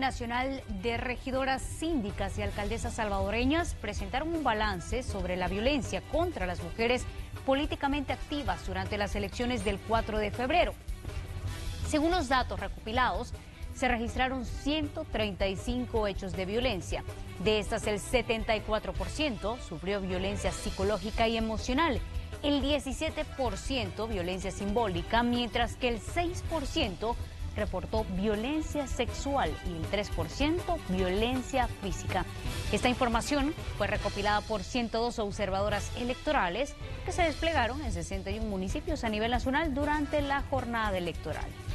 Nacional de Regidoras Síndicas y Alcaldesas Salvadoreñas presentaron un balance sobre la violencia contra las mujeres políticamente activas durante las elecciones del 4 de febrero. Según los datos recopilados, se registraron 135 hechos de violencia. De estas, el 74% sufrió violencia psicológica y emocional, el 17% violencia simbólica, mientras que el 6% reportó violencia sexual y el 3% violencia física. Esta información fue recopilada por 102 observadoras electorales que se desplegaron en 61 municipios a nivel nacional durante la jornada electoral.